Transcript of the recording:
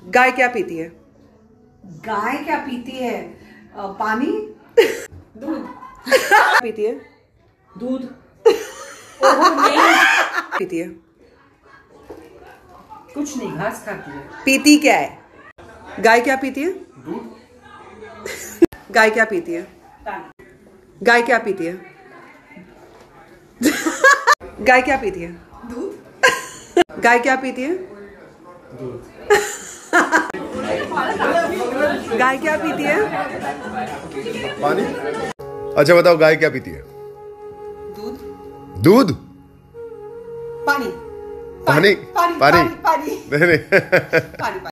गाय क्या पीती है? गाय क्या पीती है? पानी। दूध। पीती है? दूध। नहीं पीती है? कुछ नहीं, घास खाती है। पीती क्या है? गाय क्या पीती है? दूध। गाय क्या पीती है? पानी। गाय क्या पीती है? गाय क्या पीती है? दूध। गाय क्या पीती है? दूध। गाय क्या पीती है? पानी। अच्छा बताओ, गाय क्या पीती है? दूध। दूध। पानी। पानी। पानी। पानी। पानी। नहीं नहीं पानी।